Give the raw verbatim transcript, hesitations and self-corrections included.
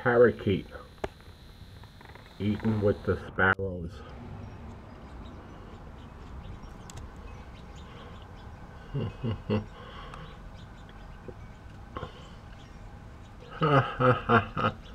parakeet eating with the sparrows. Ha ha ha ha.